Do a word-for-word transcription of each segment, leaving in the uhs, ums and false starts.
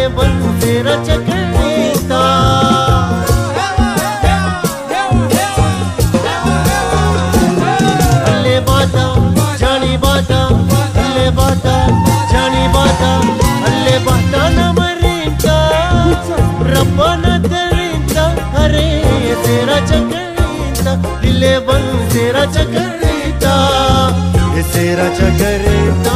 बंसेरा चकणीता अल्ले बाता जानी बाता अल्ले बाता जानी बाता अल्ले बाता न मरीता रब्बा न दरीता अरे सेरा चकणीता दिले बंसेरा चकणीता सेरा चकणीता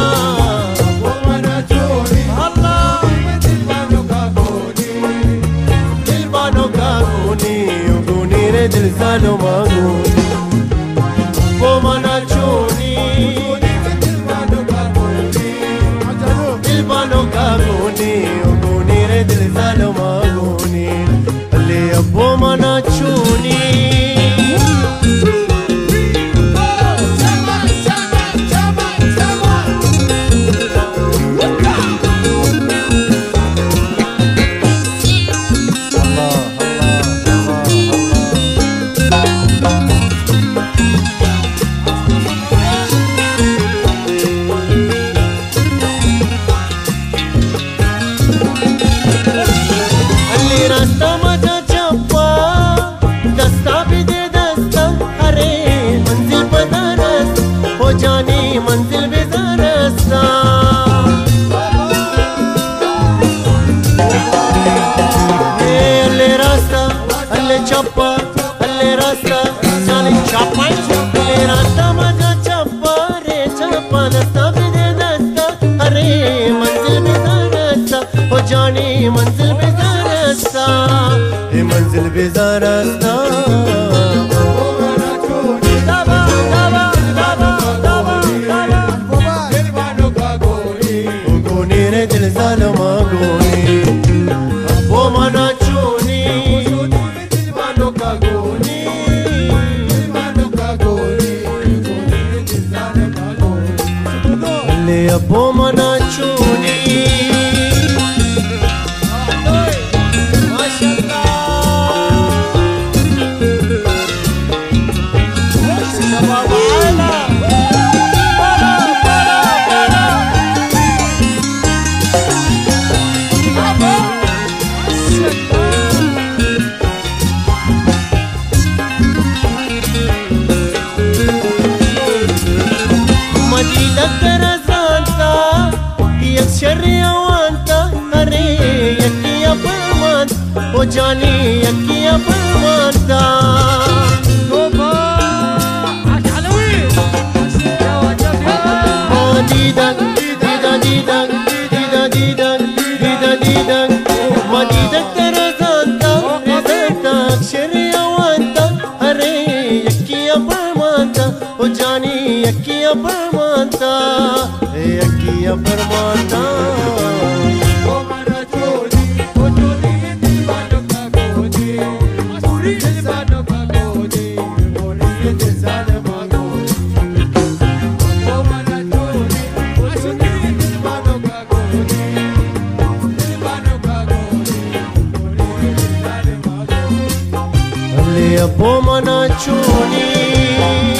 दिल सालो मांगूनी वो मना चोनी दिल बानो का गोनी दिल बानो का गोनी गोनी रे दिल सालो मांगूनी अल्ले अब वो मना चोनी रास्ता मजा चप्पा दस्ता भी दे दस्ता अरे मंजिल पता रास्ता हो जानी मंजिल भी रास्ता अल्ले रास्ता अल्ले चप्पा अल्ले रास्ता जानी चप्पा अल्ले रास्ता मजा चप्पा रे चप्पा दस्ता भी दे दस्ता अरे मंजिल भी रास्ता हो जानी मंजिल भी ये मंजिल बेजार रास्ता दावा दावा दावा दावा दिल बानो का गोनी गोनी रे दिल सालो मांगूनी वो मना चोनी दिल बानो का गोनी दिल बानो का गोनी गोनी रे दिल सालो मांगूनी ले अब वो मना चोनी ओ जानी यकिया परमाता दीदा दीदा दीदा दीदा दीदा दीदा दीदा मदीदा तेरा जानता जानता अक्षर अवांता अरे यकिया परमाता ओ जानी यकिया परमाता यकिया परमाता अब वो मना चोनी